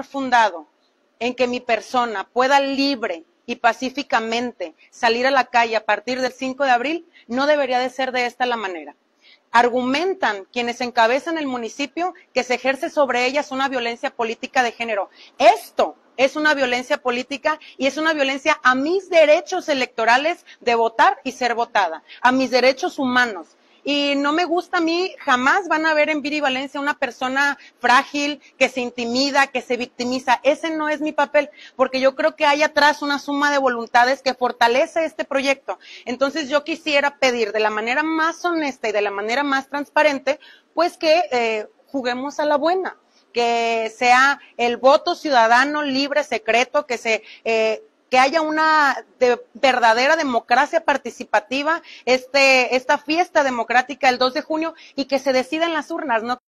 fundado en que mi persona pueda libre y pacíficamente salir a la calle a partir del 5 de abril, no debería de ser de esta la manera. Argumentan quienes encabezan el municipio que se ejerce sobre ellas una violencia política de género. Esto es una violencia política y es una violencia a mis derechos electorales de votar y ser votada, a mis derechos humanos. Y no me gusta a mí, jamás van a ver en Viri Valencia una persona frágil, que se intimida, que se victimiza. Ese no es mi papel, porque yo creo que hay atrás una suma de voluntades que fortalece este proyecto. Entonces yo quisiera pedir de la manera más honesta y de la manera más transparente, pues que juguemos a la buena, que sea el voto ciudadano libre, secreto, que haya una verdadera democracia participativa, esta fiesta democrática el 2 de junio y que se decida en las urnas, ¿no?